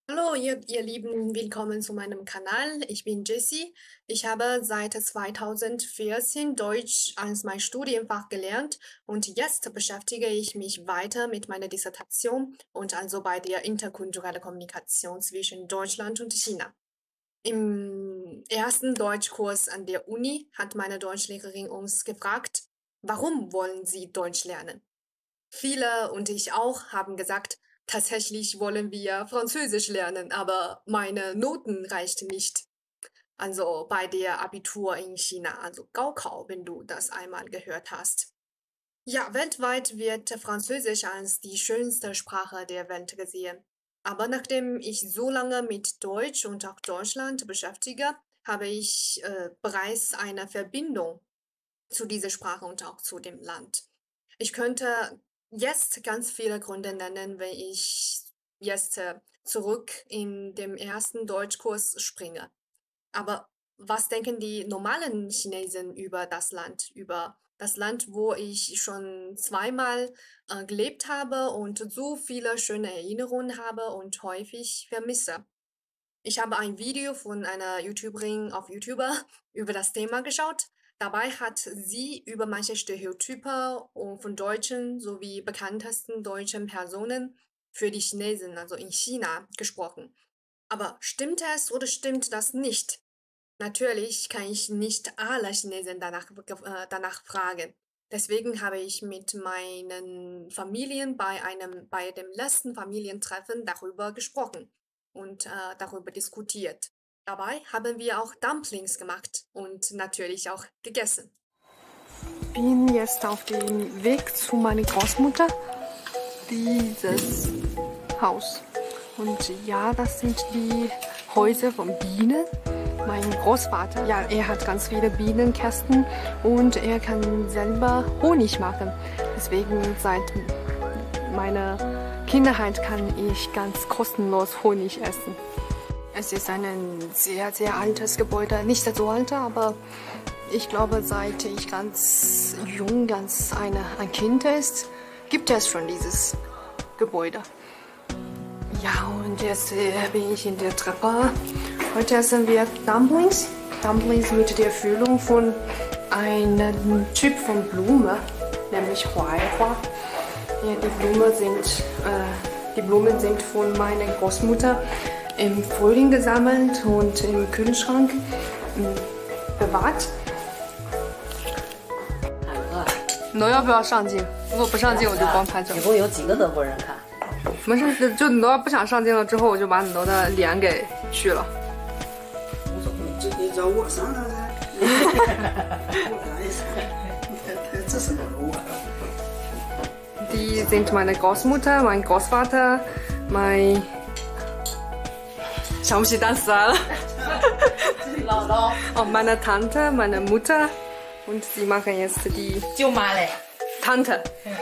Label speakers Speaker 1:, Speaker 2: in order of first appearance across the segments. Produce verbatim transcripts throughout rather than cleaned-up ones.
Speaker 1: Hallo, ihr, ihr Lieben, willkommen zu meinem Kanal. Ich bin Jessie. Ich habe seit zweitausendvierzehn Deutsch als mein Studienfach gelernt und jetzt beschäftige ich mich weiter mit meiner Dissertation und also bei der interkulturellen Kommunikation zwischen Deutschland und China. Im ersten Deutschkurs an der Uni hat meine Deutschlehrerin uns gefragt, warum wollen Sie Deutsch lernen? Viele und ich auch haben gesagt, tatsächlich wollen wir Französisch lernen, aber meine Noten reichten nicht. Also bei der Abitur in China, also Gaokao, wenn du das einmal gehört hast. Ja, weltweit wird Französisch als die schönste Sprache der Welt gesehen. Aber nachdem ich so lange mit Deutsch und auch Deutschland beschäftige, habe ich äh, bereits eine Verbindung zu dieser Sprache und auch zu dem Land. Ich könnte jetzt ganz viele Gründe nennen, wenn ich jetzt äh, zurück in dem ersten Deutschkurs springe. Aber was denken die normalen Chinesen über das Land, über das Land, wo ich schon zweimal äh, gelebt habe und so viele schöne Erinnerungen habe und häufig vermisse? Ich habe ein Video von einer YouTuberin auf YouTuber über das Thema geschaut. Dabei hat sie über manche Stereotype und von deutschen sowie bekanntesten deutschen Personen für die Chinesen, also in China, gesprochen. Aber stimmt es oder stimmt das nicht? Natürlich kann ich nicht alle Chinesen danach, äh, danach fragen. Deswegen habe ich mit meinen Familien bei einem, bei dem letzten Familientreffen darüber gesprochen und äh, darüber diskutiert. Dabei haben wir auch Dumplings gemacht und natürlich auch gegessen. Ich bin jetzt auf dem Weg zu meiner Großmutter, dieses Haus. Und ja, das sind die Häuser von Bienen. Mein Großvater, ja, er hat ganz viele Bienenkästen und er kann selber Honig machen. Deswegen seit meiner Kindheit kann ich ganz kostenlos Honig essen. Es ist ein sehr, sehr altes Gebäude. Nicht so alt, aber ich glaube, seit ich ganz jung, ganz eine, ein Kind ist, gibt es schon dieses Gebäude. Ja, und jetzt äh, bin ich in der Treppe. Heute essen wir Dumplings. Dumplings mit der Füllung von einem Typ von Blume, nämlich Huaihua. Ja, die, Blume sind, äh, die Blumen sind von meiner Großmutter im Frühling gesammelt und im Kühlschrank äh, bewahrt. 你要不要上镜？如果不上镜，我就光拍照。
Speaker 2: 一共有几个德国人看？
Speaker 1: 没事，就你要不想上镜了之后，我就把你的脸给去了。
Speaker 2: 无所谓，
Speaker 3: 就你找我上了噻。这什么我
Speaker 1: ？Die sind meine Großmutter, mein Großvater, mein 想不起单词来了。
Speaker 2: 姥姥。
Speaker 1: 哦，meine Tante, meine Mutter und sie machen jetzt die
Speaker 2: 舅妈嘞。
Speaker 1: Tante.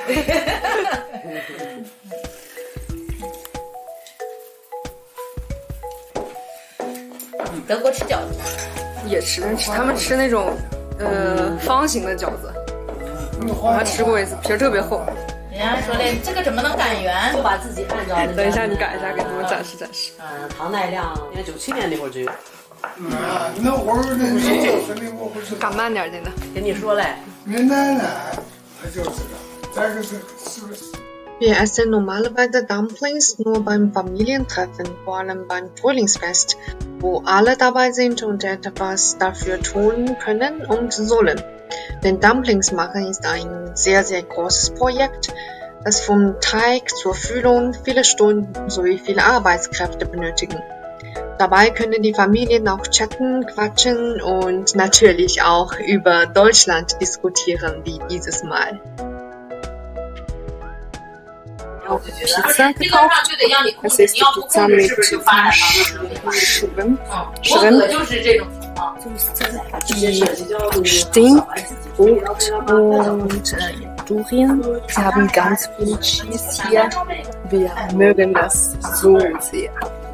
Speaker 2: 德国吃饺子。
Speaker 1: 也吃，吃他们吃那种呃方形的饺子，我还吃过一次，皮儿特别厚。
Speaker 2: 人家说嘞，这个怎么能擀圆？就把自己按照。
Speaker 1: 等一下，你擀一下，给他们展示展示。
Speaker 2: 嗯，唐代亮，应该九七年那会儿就有。
Speaker 3: 嗯，那会儿那你就是的，我不知道。
Speaker 1: 擀慢点真的。
Speaker 2: 跟你说嘞，
Speaker 3: 云南呢，他就是的，再一个是是不是？
Speaker 1: Wir essen normalerweise Dumplings nur beim Familientreffen, vor allem beim Frühlingsfest, wo alle dabei sind und etwas dafür tun können und sollen. Denn Dumplings machen ist ein sehr, sehr großes Projekt, das vom Teig zur Füllung viele Stunden sowie viele Arbeitskräfte benötigen. Dabei können die Familien auch chatten, quatschen und natürlich auch über Deutschland diskutieren, wie dieses Mal. Auch Pizza gekauft. Das ist die Pizza mit Schrimp. Schrimp. Die Stinkfrucht und äh, Durian. Sie haben ganz viel Cheese hier. Wir mögen das so sehr.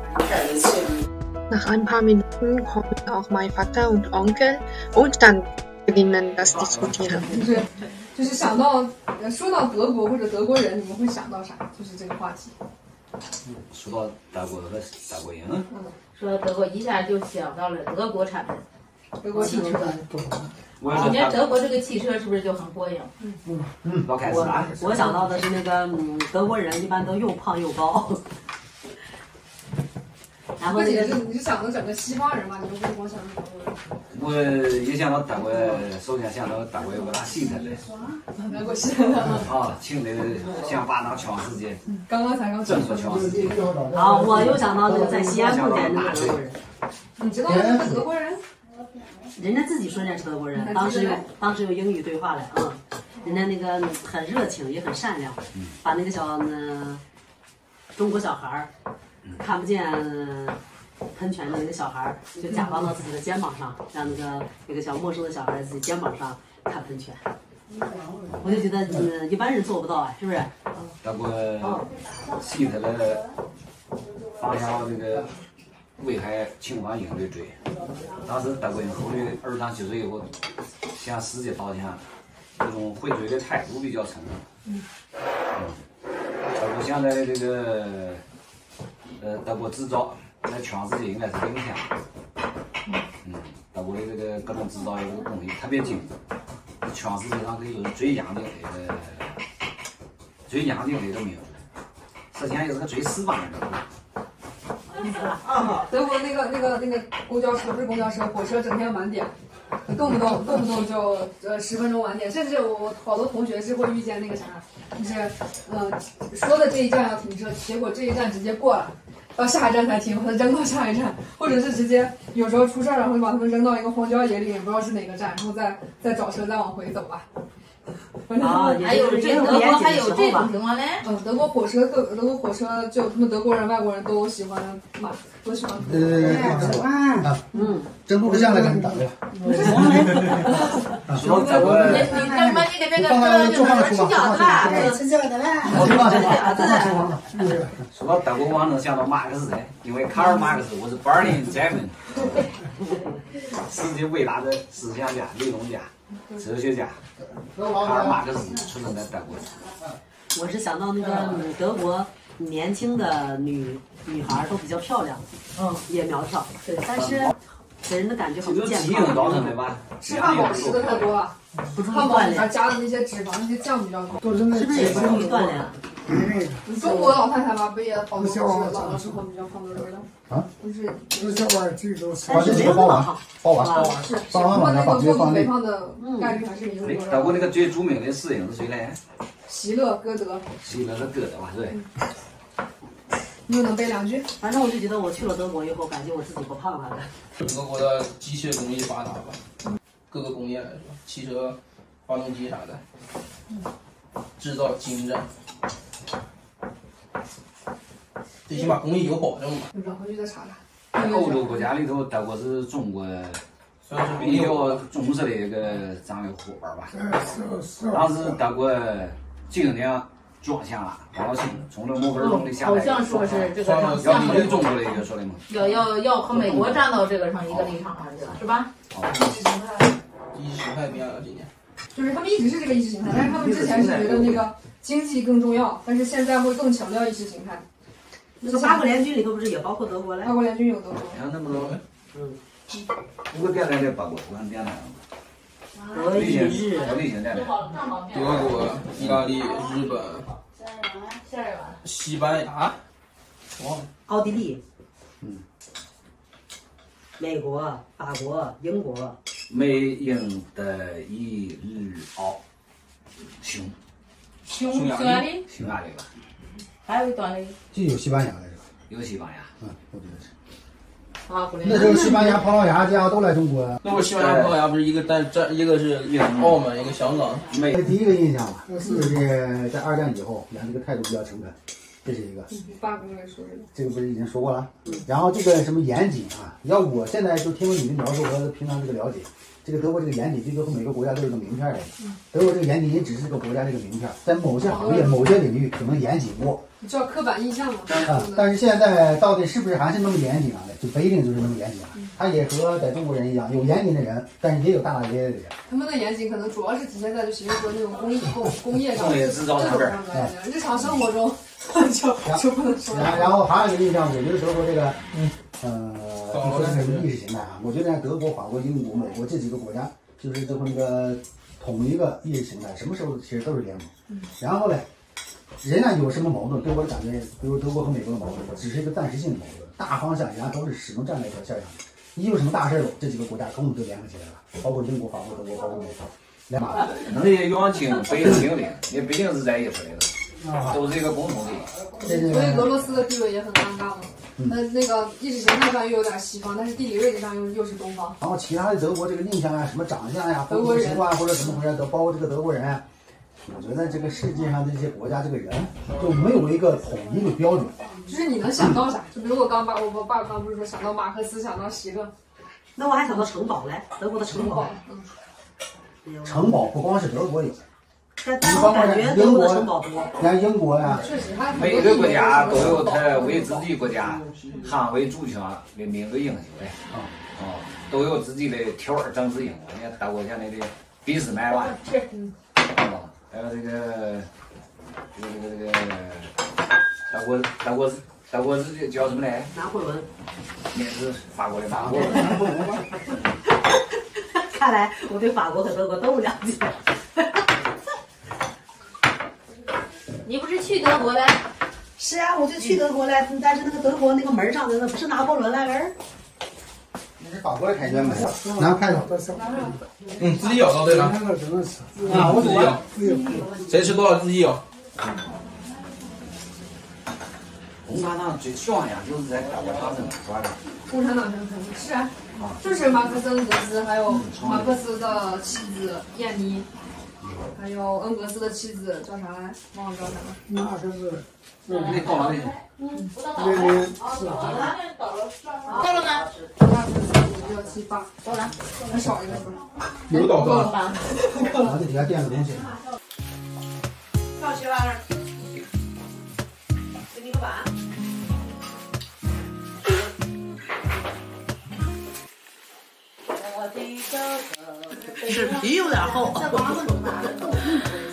Speaker 1: Nach ein paar Minuten kommen auch mein Vater und Onkel und dann beginnen das Diskutieren.
Speaker 4: 就是想到说到德国或者德国人，你们会想到啥？就是这个话题。 说到德国和德国人，
Speaker 2: 说德国一下就想到了德国产品，
Speaker 5: 德国
Speaker 2: 汽车。
Speaker 4: 我
Speaker 2: 今年德国这个汽车是不是就很过硬？
Speaker 4: 嗯嗯，老开始
Speaker 6: 我
Speaker 4: 啊。
Speaker 6: 我想到的是那个，嗯，德国人一般都又胖又高。然后
Speaker 5: 不
Speaker 6: 那个
Speaker 5: 仅是你是想的整个西方人嘛，你就不是光想着德国人。
Speaker 4: 我一想到德国，首先想到德国有个大希特勒。
Speaker 5: 德国希特勒。
Speaker 4: 啊，请的想把那全世界
Speaker 5: 刚刚才刚
Speaker 4: 整说全世界。
Speaker 6: 啊，我又想到那个在西安碰见那个德国人。
Speaker 5: 你知道那个德国人？
Speaker 6: 人家自己说人家是德国人，当时有当时有英语对话了，嗯，人家那个很热情，也很善良，把那个小呢中国小孩儿看不见喷泉的那个小孩儿，就假装到自己的肩膀上，让那个那个小陌生的小孩在自己肩膀上看喷泉。我就觉得，嗯，一般人做不到哎，是不是？
Speaker 4: 德国希特勒发向这个危害侵犯英队追，当时德国人后来二战结束以后，向世界道歉，这种悔罪的态度比较沉重。嗯。德国现在的这个呃德国制造在全世界应该是领先。嗯，德国的这个各种制造业这个工艺特别精，全世界上可以说是最严谨的一个最严谨的一个民族，实际上也是个最死板的民族。
Speaker 5: 德国那个那个那个公交车不是公交车，火车整天晚点，动不动动不动就呃十分钟晚点，甚至我我好多同学是会遇见那个啥，就是呃说的这一站要停车，结果这一站直接过了，到下一站才停，把它扔到下一站，或者是直接有时候出事儿了会把他们扔到一个荒郊野里，也不知道是哪个站，然后再再找车再往回走吧。
Speaker 6: 啊，
Speaker 2: 还有这德国还有这种情况嘞？
Speaker 5: 嗯，德国火车德德国火车就他们德国人外国人都喜欢买，都喜欢。
Speaker 7: 呃，啊，嗯，真不像了，给你打的。
Speaker 4: 说德国，
Speaker 2: 你你干什么？你给这个这就能吃饺子啦？
Speaker 7: 吃饺子啦。
Speaker 4: 我知道这个。说到德国，我能想到马克思，因为卡尔马克思，我是 Berlin German， 世界伟大的思想家、理论家、哲学家。卡尔马克思出生在德国。
Speaker 6: 我是想到那个嗯德国年轻的女女孩都比较漂亮，嗯，也苗条，对，但是给人的感觉很不健康。
Speaker 4: 造成的吧？
Speaker 5: 吃汉堡吃的太多了，汉堡里面加的那些脂肪、那些酱比较多，
Speaker 7: 都是那
Speaker 6: 是不是也不容易锻炼？
Speaker 5: 中国老太太吧，不也好多是老的时候比较胖墩墩的啊？不是，
Speaker 3: 这小玩意儿这都是。
Speaker 6: 但是没有那么好，
Speaker 7: 包完，
Speaker 5: 是，
Speaker 7: 包完往
Speaker 5: 那
Speaker 7: 上
Speaker 5: 个
Speaker 7: 放，直接放内。
Speaker 5: 过度肥胖的概率还是明显。
Speaker 4: 德国那个最著名的诗人是谁嘞？
Speaker 5: 席勒、歌德。
Speaker 4: 席勒是歌德吧？对。
Speaker 5: 你又能背两句？
Speaker 6: 反正我就觉得我去了德国以后，感觉我自己不胖了。
Speaker 8: 德国的机械工艺发达吧，各个工业来说，汽车、发动机啥的，制造精湛，最起码工艺有保证嘛。
Speaker 5: 绕回去再查查。
Speaker 4: 在欧洲国家里头，德国是中国
Speaker 8: 算是
Speaker 4: 比较重视的一个战略伙伴吧。当时德国尽量转向了王耀庆，从这默克尔总理下来，
Speaker 2: 好像说是这个
Speaker 4: 要
Speaker 2: 向
Speaker 4: 离开中国的一个说的嘛。
Speaker 2: 要要要和美国站到这个上一个立场上去了，是吧？
Speaker 8: 意识形态变了，今年。
Speaker 5: 就是他们一直是这个意识形态，但是他们之前是觉得那个经济更重要，但是现在会更强调意识形态。
Speaker 6: 那个八国联军里头不是也包括德国嘞？
Speaker 5: 八国联军有德国。
Speaker 4: 你看那么多，嗯，五个电台的八国，我看电台。
Speaker 6: 德意日。
Speaker 4: 德意日电台。
Speaker 8: 德国、意大利、日本、西班牙，哇，
Speaker 6: 奥地利，嗯，美国、法国、英国。
Speaker 4: 美英德意日澳，匈，
Speaker 2: 匈匈牙利，
Speaker 4: 匈牙利吧。
Speaker 2: 还有一段嘞。
Speaker 7: 就有西班牙来着。
Speaker 4: 有西班牙。
Speaker 7: 嗯，我觉得是。
Speaker 2: 啊，不
Speaker 7: 那时候西班牙、葡萄牙这样都来中国。
Speaker 8: 那不西班牙、葡萄牙不是一个占占，一个是澳门，一个香港。
Speaker 7: 美第一个印象吧，就是在二战以后，然后这个态度比较诚恳。这是一个，
Speaker 5: 八公也说
Speaker 7: 这个不是已经说过了？然后这个什么严谨啊，要我现在就听了你的描述和平常这个了解，这个德国这个严谨，最多和每个国家都有个名片来的。德国这个严谨也只是这个国家这个名片，在某些行业、某些领域可能严谨过。
Speaker 5: 你知道刻板印象吗？
Speaker 7: 啊，但是现在到底是不是还是那么严谨啊？就不一定就是那么严谨了。他也和在中国人一样，有严谨的人，但是也有大大咧咧的人。
Speaker 5: 他们的严谨可能主要是体现在就比如说那种工艺工工业上、
Speaker 4: 工业制造上边，
Speaker 5: 日常生活中。 就就不能说。
Speaker 7: 然然后还有一个印象，我觉得德国这个，呃，你说这个意识形态啊，我觉得德国、法国、英国、美国这几个国家，就是最后那个统一个意识形态，什么时候其实都是联盟。然后呢，人家有什么矛盾，对我的感觉，比如德国和美国的矛盾，只是一个暂时性的矛盾，大方向人家都是始终站在一条线上。一有什么大事儿，这几个国家跟我们就联合起来了，包括英国、法国、德国，包括美国。
Speaker 4: 那些远亲北亲的，也毕竟是在一起的，都是一个共同的。
Speaker 5: 所以俄罗斯的地位也很尴尬嘛。呃，那个意识形态上又有点西方，但是地理位置上又又是东方。
Speaker 7: 然后其他的德国这个印象啊，什么长相呀、风俗习惯或者怎么回事，都包括这个德国人啊。我觉得这个世界上这些国家这个人就没有一个统一的标准。
Speaker 5: 就是你能想到啥？就比如我刚把我爸刚不是说想到马克思，想到希勒，
Speaker 6: 那我还想到城堡嘞，德国的城堡。
Speaker 5: 嗯。
Speaker 7: 城堡不光是德国有，
Speaker 6: 但但我感觉德国的城堡多。
Speaker 7: 像英国呀，
Speaker 4: 每个国家都有他为自己国家捍卫主权的民族英雄嘞，啊啊，都有自己的条儿政治英雄。你看德国像那个俾斯麦吧，啊，还有这个这个这个这个德国德国德国是叫什么来？
Speaker 6: 拿破仑。
Speaker 4: 那是法国的拿破仑。
Speaker 6: 看来我对法国和德国都不了解。
Speaker 2: 你不是去德国了？
Speaker 6: 是啊，我就去德国了，但是那个德国那个门上的那不是拿破仑那人。
Speaker 7: 那是法国的凯旋门，拿开了。
Speaker 8: 嗯，自己舀到对了。
Speaker 7: 啊，我
Speaker 8: 自己舀，谁吃多少自己舀。
Speaker 4: 共产党最像呀，就是在德国发生是吧？
Speaker 5: 共产党生成的是啊，就是马克思、恩格斯，还有马克思的妻子燕妮，还有恩格斯的妻子叫啥来？忘了叫啥了。
Speaker 3: 那个是，
Speaker 4: 你到哪里？
Speaker 5: 嗯，
Speaker 3: 那个是啊。
Speaker 2: 到了吗？
Speaker 5: 二四四五六七八，到了，还少一个是吧？
Speaker 8: 有倒到了。
Speaker 7: 往这底下垫个东西。
Speaker 6: 放学完了，给你个碗。视频有点厚。